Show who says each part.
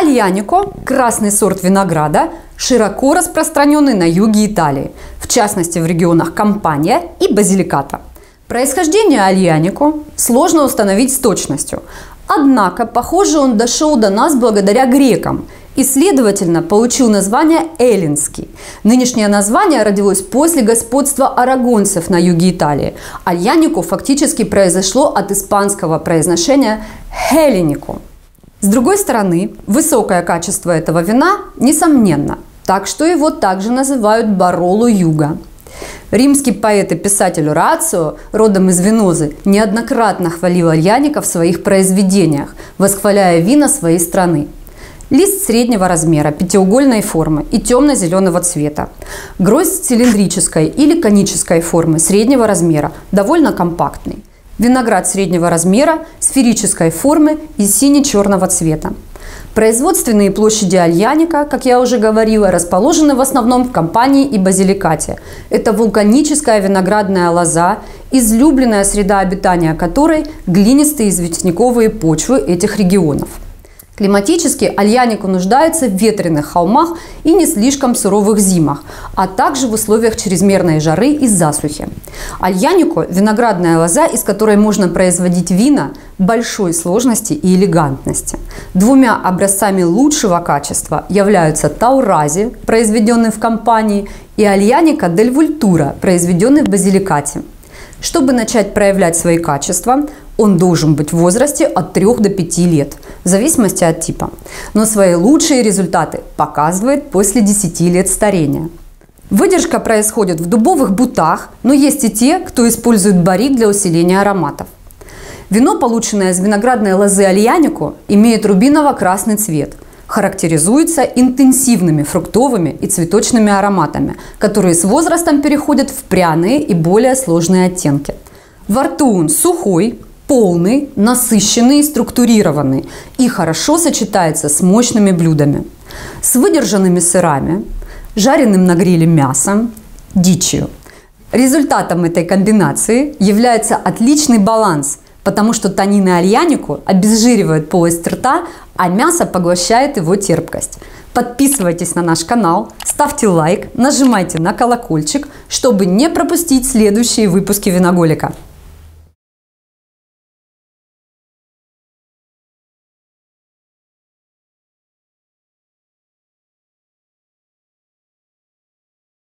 Speaker 1: Альянико – красный сорт винограда, широко распространенный на юге Италии, в частности в регионах Кампания и Базиликата. Происхождение альянико сложно установить с точностью, однако, похоже, он дошел до нас благодаря грекам и, следовательно, получил название эллинский. Нынешнее название родилось после господства арагонцев на юге Италии. Альянико фактически произошло от испанского произношения «хелленико». С другой стороны, высокое качество этого вина несомненно, так что его также называют Бароло Юга. Римский поэт и писатель Орацио, родом из Венозы, неоднократно хвалил альянико в своих произведениях, восхваляя вина своей страны. Лист среднего размера, пятиугольной формы и темно-зеленого цвета. Гроздь цилиндрической или конической формы среднего размера, довольно компактный. Виноград среднего размера, сферической формы и сине-черного цвета. Производственные площади альянико, как я уже говорила, расположены в основном в Кампании и Базиликате. Это вулканическая виноградная лоза, излюбленная среда обитания которой – глинистые известняковые почвы этих регионов. Климатически альянико нуждается в ветреных холмах и не слишком суровых зимах, а также в условиях чрезмерной жары и засухи. Альянико – виноградная лоза, из которой можно производить вина большой сложности и элегантности. Двумя образцами лучшего качества являются Таурази, произведенный в Кампании, и Альянико дель Вультура, произведенный в Базиликате. Чтобы начать проявлять свои качества, он должен быть в возрасте от 3 до 5 лет, в зависимости от типа. Но свои лучшие результаты показывает после 10 лет старения. Выдержка происходит в дубовых бутах, но есть и те, кто использует баррик для усиления ароматов. Вино, полученное из виноградной лозы альянико, имеет рубиново-красный цвет. Характеризуется интенсивными фруктовыми и цветочными ароматами, которые с возрастом переходят в пряные и более сложные оттенки. Во рту он сухой, полный, насыщенный и структурированный и хорошо сочетается с мощными блюдами, с выдержанными сырами, жареным на гриле мясом, дичью. Результатом этой комбинации является отличный баланс, потому что танины альянико обезжиривают полость рта, а мясо поглощает его терпкость. Подписывайтесь на наш канал, ставьте лайк, нажимайте на колокольчик, чтобы не пропустить следующие выпуски Виноголика.